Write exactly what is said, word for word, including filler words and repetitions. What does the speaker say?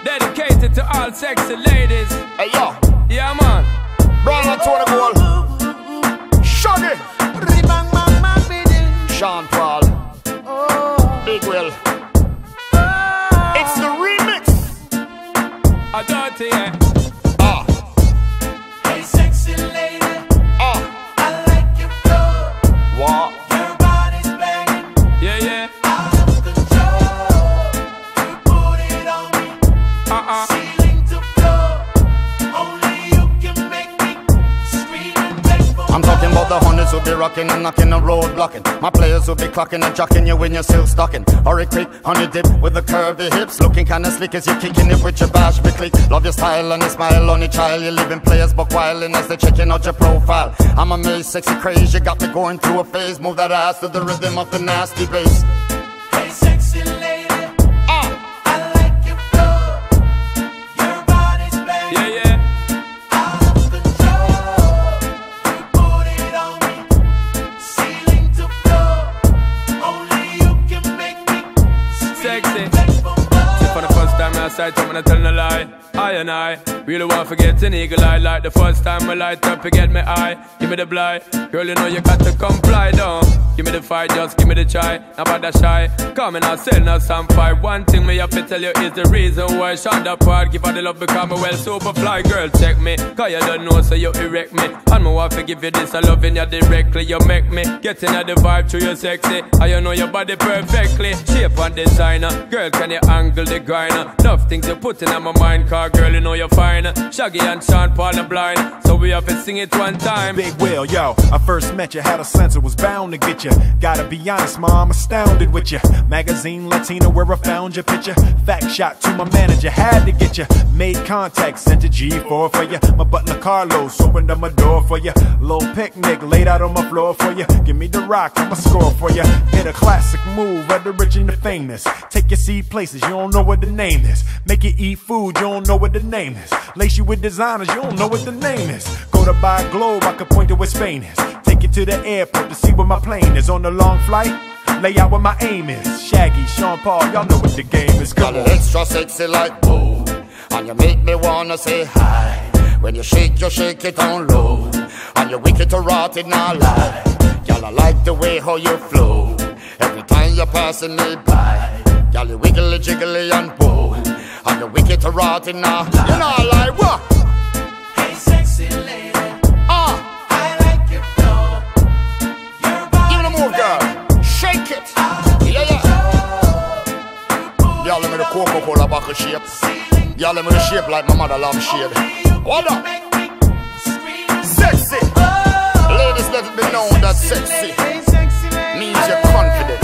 dedicated to all sexy ladies. Hey yo, yeah man. Brown and Tony Gold, Shaggy, Sean Paul, Big Will. It's the remix. A dirty, yeah. Ah. Hey sexy lady, Ah. I like your flow. What? Your body's banging, Yeah, yeah. out of control. You put it on me, Uh-uh. ceiling to floor. Only you can make me scream and beg for I'm talking about the hundreds who be rocking and knocking the road blocking. My players who be clocking and jocking you when you're still stocking. Hurry quick on your dip with the curvy hips, looking kinda slick as you're kicking it with your bash be click. Love your style and your smile on your child. You're living players but wildin' as they checking out your profile. I'm amazed, sexy craze, you got me going through a phase. Move that ass to the rhythm of the nasty bass. Hey sexy lady, Ah. I like your flow. Your body's banging, Yeah, yeah. out of control. You put it on me, ceiling to floor. Only you can make me scream Sexy. and beg for more. For the first time I sight I'm gonna tell no lie. I and I really want to get an eagle eye. Like the first time I light up, you get me eye. Give me the blind, girl, you know you got to comply down. Give me the fight, just give me the try. Now about that shy, come and I'll sell now some fight. One thing me have to tell you is the reason why I shot apart. Give her the love because me well super fly. Girl, check me, cause you don't know so you erect me. And me want to give you this, I loving you directly. You make me get in the vibe through your sexy. And you know your body perfectly. Shape and designer, girl, can you angle the grinder? Enough things you put in my mind, car girl, you know you're fine. Shaggy and Sean Paul are blind, so we have to sing it one time. Big Will, yo, I first met you, had a sense it was bound to get you. Gotta be honest, ma, I'm astounded with you. Magazine Latina where I found your picture. Fact shot to my manager, had to get you. Made contact, sent a G four for you. My butler Carlos opened up my door for you. Little picnic laid out on my floor for you. Give me the rock, I'ma score for you. Hit a classic move, of the rich and the famous. Take your seed places, you don't know what the name is. Make you eat food, you don't know what the name is. Lace you with designers, you don't know what the name is. Go to buy a globe, I can point to where Spain is. Take you to the airport to see where my plane is. On the long flight, lay out where my aim is. Shaggy, Sean Paul, y'all know what the game is. Come Got on. it extra sexy like boom, and you make me wanna say hi. When you shake, you shake it on low, and you wicked to rot it not lie. Girl, I like the way how you flow. Every time you're passing me by, girl, you wiggly jiggly and boom, and you wicked to rot it now. You know I like what? Hey sexy lady, Ah, I like your flow. Your give me the body's move, girl. banging, Shake it. out of Yeah, yeah. control. You put Y'all let me the it on Coca-Cola bottle shape. ceiling Y'all let me the shape like my mother love shade. Hold up. Sexy. Ladies, let it be known that sexy means you're confident.